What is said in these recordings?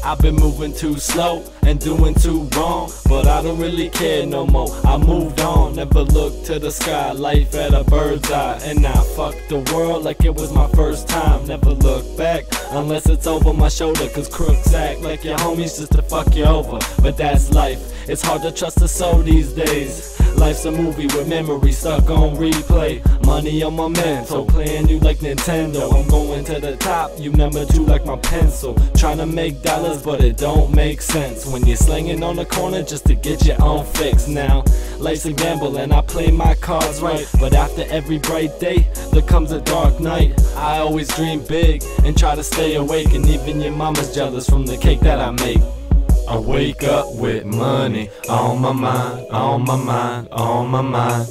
I've been moving too slow and doing too wrong, but I don't really care no more. I moved on, never looked to the sky, life at a bird's eye. And I fuck the world like it was my first time. Never look back unless it's over my shoulder, cause crooks act like your homies just to fuck you over. But that's life, it's hard to trust a soul these days. Life's a movie with memories stuck on replay. Money on my mental, playing you like Nintendo. I'm going to the top, you number 2 like my pencil. Trying to make dollars but it don't make sense when you're slinging on the corner just to get your own fix. Now, life's a gamble and I play my cards right, but after every bright day, there comes a dark night. I always dream big and try to stay awake, and even your mama's jealous from the cake that I make. I wake up with money on my mind, on my mind, on my mind.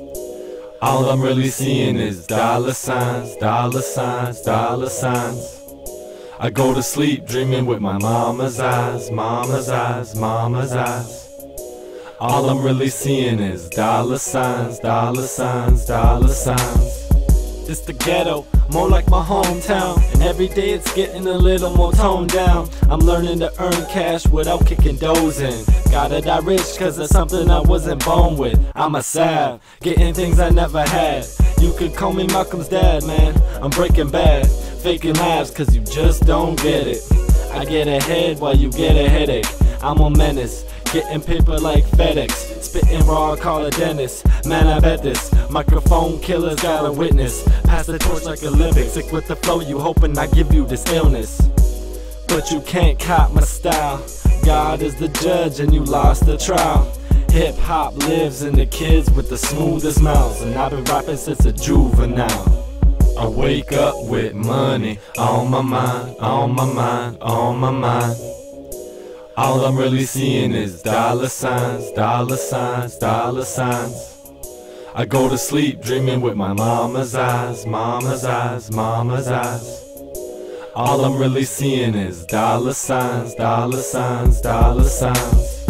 All I'm really seeing is dollar signs, dollar signs, dollar signs. I go to sleep dreaming with my mama's eyes, mama's eyes, mama's eyes. All I'm really seeing is dollar signs, dollar signs, dollar signs. It's the ghetto, more like my hometown, and every day it's getting a little more toned down. I'm learning to earn cash without kicking doors in. Gotta die rich cause it's something I wasn't born with. I'm a sav, getting things I never had. You could call me Malcolm's dad, man. I'm breaking bad, faking laughs cause you just don't get it. I get ahead while you get a headache. I'm a menace, getting paper like FedEx, spitting raw, call a dentist. Man, I bet this microphone killer's got a witness. Pass the torch like Olympics, sick with the flow, you hoping I give you this illness. But you can't cop my style. God is the judge and you lost the trial. Hip hop lives in the kids with the smoothest mouths, and I've been rapping since a juvenile. I wake up with money on my mind, on my mind, on my mind. All I'm really seeing is dollar signs, dollar signs, dollar signs. I go to sleep dreaming with my mama's eyes, mama's eyes, mama's eyes. All I'm really seeing is dollar signs, dollar signs, dollar signs.